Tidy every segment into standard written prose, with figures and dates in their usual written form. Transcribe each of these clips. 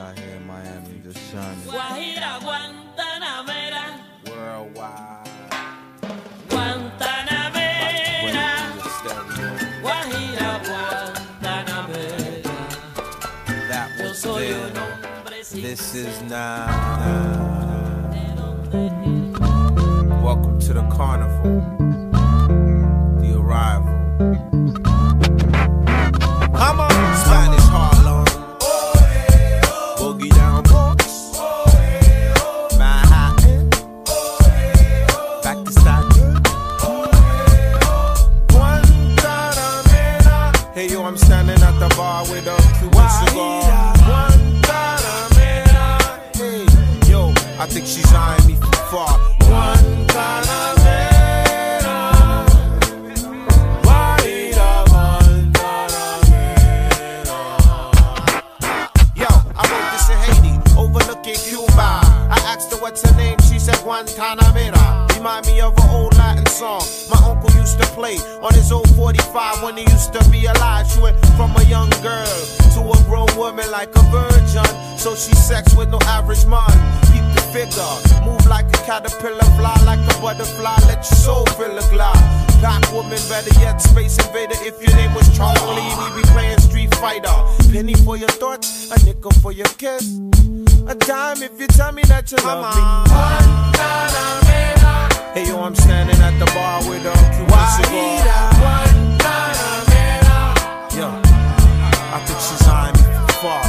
out here in Miami, just shining. Guajira, Guantanamera. Worldwide. Guantanamera. Guajira, Guantanamera. That was then. This is now. Welcome to the carnival. The arrival. Come on, Spanish Harlem. Boogie down Bronx. Manhattan. Back to Staten. Guantanamera. Hey yo, I'm standing at the bar with a Cuban cigar. Guantanamera. Hey yo, I think she's eyeing me from far. Guantanamera. What's her name? She said Guantanamera. Remind me of an old Latin song my uncle used to play on his old 45 when he used to be alive. She went from a young girl to a grown woman like a virgin. So she sex with no average man. Keep the figure, move like a caterpillar, fly like a butterfly, let your soul fill a glide. Black woman, better yet, Space Invader. If your name was Charlie, we be playing Street Fighter. Penny for your thoughts, a nickel for your kiss. A dime if you tell me that you love me. Hey yo, I'm standing at the bar with a Cuban cigar. Yo, I think she's eyeing me from far.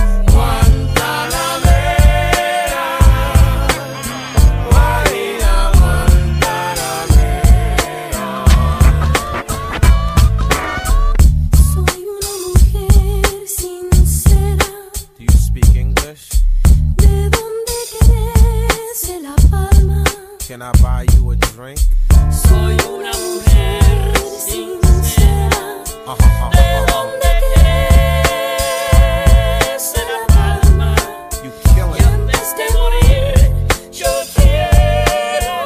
Do you speak English? Can I buy you a drink? Soy una mujer sincera. ¿De dónde querés La Palma? You killing Y antes de morir, yo quiero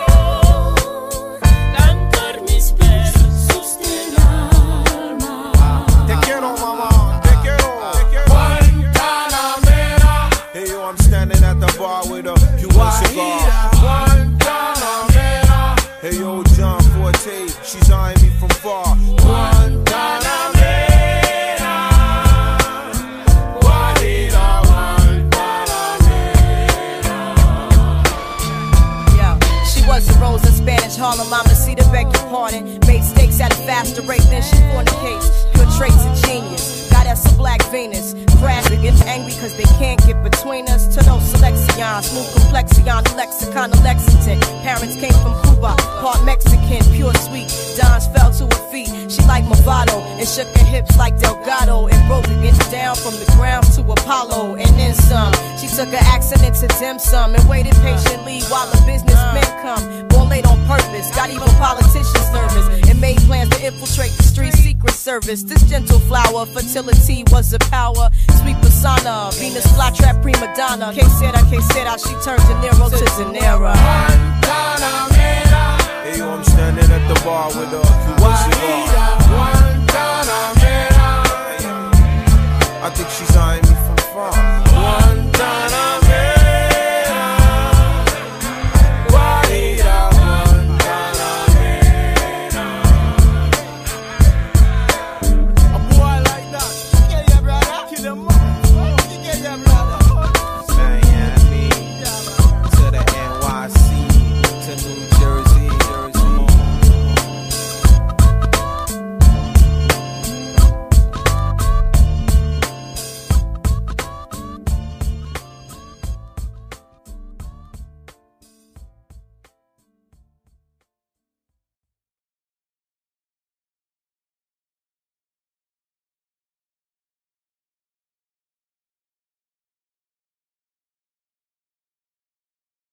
cantar mis versos del alma. Te quiero, mama. Te quiero. Guantanamera. Hey yo, I'm standing at the bar with a Cuban cigar. Hey yo, John Forte, she's eyeing me from far. Guantanamera, Guajira, Guantanamera. Yo, she was a rose in Spanish Harlem, Mama Cita, beg your pardon. Made steaks at a faster rate than she fornicates. Good traits of genius, got us a black Venus. Crash and get angry cause they can't get between us. To those selections, smooth complexion, the lexicon of Lexington. Parents came from Cuba, part Mexican, pure sweet. Dons fell to her feet, she like Movado, and shook her hips like Delgado, and broke it down from the ground to Apollo, and then some. She took her accent into dim sum, and waited patiently while the businessmen come. Born late on purpose, got even politicians nervous, and made plans to infiltrate the street secret service. This gentle flower, fertility was a power. Sweet persona, Venus flytrap prima donna. Que sera, she turned De Niro to De Niro. Hey yo, I'm standing at the bar with a Cuban cigar. I think she's eyeing me from far. Guantanamera, Guajira, Guantanamera. A boy like that, yeah, brother, kill him.